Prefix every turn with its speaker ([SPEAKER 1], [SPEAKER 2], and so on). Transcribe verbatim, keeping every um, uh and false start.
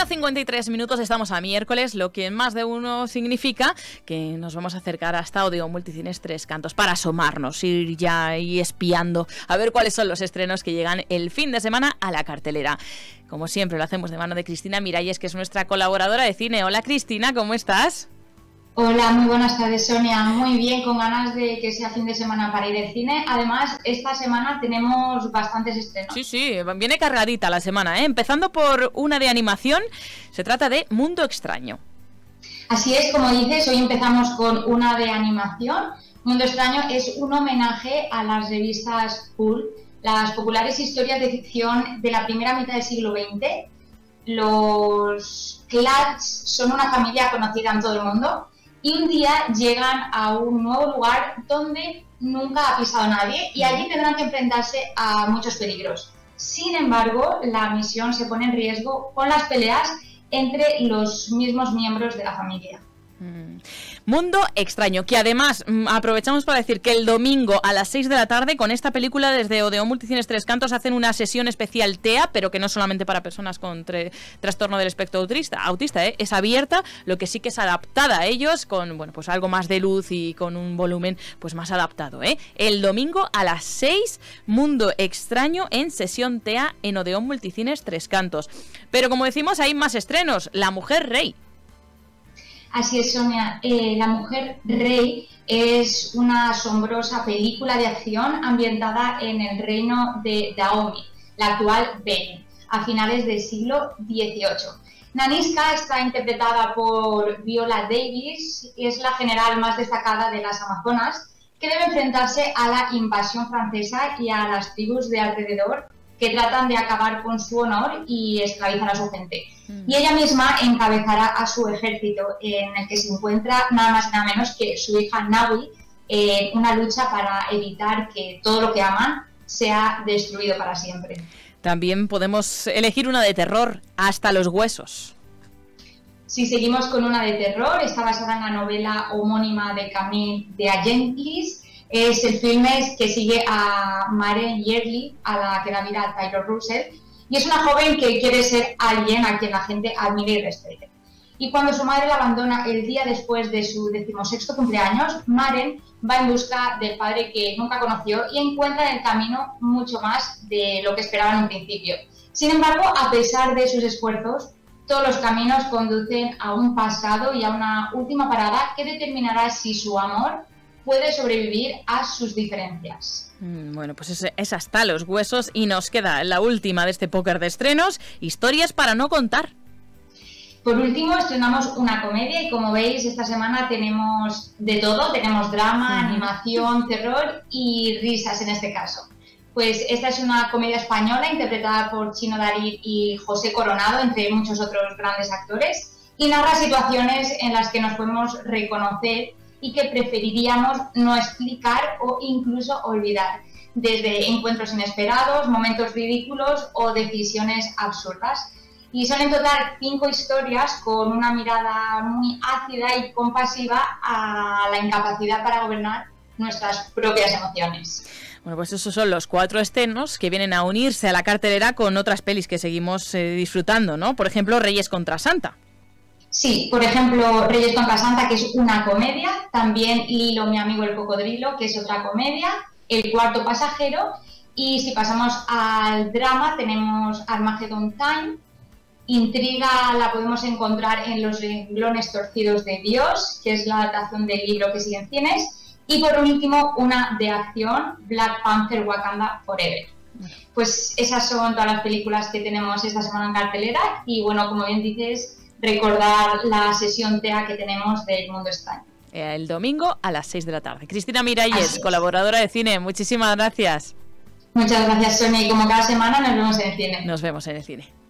[SPEAKER 1] una cincuenta y tres minutos, estamos a miércoles, lo que en más de uno significa que nos vamos a acercar hasta Odeón Multicines Tres Cantos para asomarnos, ir ya ahí espiando a ver cuáles son los estrenos que llegan el fin de semana a la cartelera. Como siempre lo hacemos de mano de Cristina Miralles, que es nuestra colaboradora de cine. Hola Cristina, ¿cómo estás?
[SPEAKER 2] Hola, muy buenas tardes, Sonia. Muy bien, con ganas de que sea fin de semana para ir al cine. Además, esta semana tenemos bastantes estrenos.
[SPEAKER 1] Sí, sí, viene cargadita la semana, ¿eh? Empezando por una de animación, se trata de Mundo Extraño.
[SPEAKER 2] Así es, como dices, hoy empezamos con una de animación. Mundo Extraño es un homenaje a las revistas Pulp, las populares historias de ficción de la primera mitad del siglo veinte. Los Clads son una familia conocida en todo el mundo y un día llegan a un nuevo lugar donde nunca ha pisado nadie y allí tendrán que enfrentarse a muchos peligros. Sin embargo, la misión se pone en riesgo con las peleas entre los mismos miembros de la familia.
[SPEAKER 1] Mm. Mundo Extraño, que además mm, aprovechamos para decir que el domingo a las seis de la tarde con esta película desde Odeón Multicines Tres Cantos hacen una sesión especial T E A, pero que no solamente para personas con trastorno del espectro autista, autista ¿eh? Es abierta, lo que sí que es adaptada a ellos con bueno pues algo más de luz y con un volumen pues más adaptado. ¿eh? El domingo a las seis, Mundo Extraño en sesión T E A en Odeón Multicines Tres Cantos. Pero como decimos, hay más estrenos. La Mujer Rey.
[SPEAKER 2] Así es, Sonia. Eh, La Mujer Rey es una asombrosa película de acción ambientada en el reino de Dahomey, la actual Benin, a finales del siglo dieciocho. Nanisca está interpretada por Viola Davis y es la general más destacada de las Amazonas, que debe enfrentarse a la invasión francesa y a las tribus de alrededor que tratan de acabar con su honor y esclavizar a su gente. Mm. Y ella misma encabezará a su ejército, en el que se encuentra nada más y nada menos que su hija Nawi, en eh, una lucha para evitar que todo lo que aman sea destruido para siempre.
[SPEAKER 1] También podemos elegir una de terror, Hasta los huesos.
[SPEAKER 2] Si seguimos con una de terror, está basada en la novela homónima de Camille de Agenlis. Es el filme que sigue a Maren Yearly, a la que da vida a Taylor Russell, y es una joven que quiere ser alguien a quien la gente admire y respete. Y cuando su madre la abandona el día después de su decimosexto cumpleaños, Maren va en busca del padre que nunca conoció y encuentra en el camino mucho más de lo que esperaba en un principio. Sin embargo, a pesar de sus esfuerzos, todos los caminos conducen a un pasado y a una última parada que determinará si su amor puede sobrevivir a sus diferencias.
[SPEAKER 1] Bueno, pues es, es Hasta los huesos y nos queda la última de este póker de estrenos, Historias para no contar.
[SPEAKER 2] Por último, estrenamos una comedia y como veis esta semana tenemos de todo, tenemos drama, sí. animación, terror y risas en este caso. Pues esta es una comedia española interpretada por Chino Darín y José Coronado, entre muchos otros grandes actores, y narra situaciones en las que nos podemos reconocer y que preferiríamos no explicar o incluso olvidar, desde encuentros inesperados, momentos ridículos o decisiones absurdas. Y son en total cinco historias con una mirada muy ácida y compasiva a la incapacidad para gobernar nuestras propias emociones.
[SPEAKER 1] Bueno, pues esos son los cuatro estrenos que vienen a unirse a la cartelera con otras pelis que seguimos eh, disfrutando, ¿no? Por ejemplo, Reyes contra Santa.
[SPEAKER 2] Sí, por ejemplo, Reyes contra Santa, que es una comedia, también Lilo, mi amigo el cocodrilo, que es otra comedia, El cuarto pasajero, y si pasamos al drama tenemos Armageddon Time. Intriga la podemos encontrar en Los renglones torcidos de Dios, que es la adaptación del libro que sigue en cines, y por último una de acción, Black Panther Wakanda Forever. Pues esas son todas las películas que tenemos esta semana en cartelera y bueno, como bien dices, recordar la sesión T E A que tenemos del Mundo Extraño.
[SPEAKER 1] El domingo a las seis de la tarde. Cristina Miralles, colaboradora de cine, muchísimas gracias.
[SPEAKER 2] Muchas gracias, Sonia, y como cada semana nos vemos en el cine.
[SPEAKER 1] Nos vemos en el cine.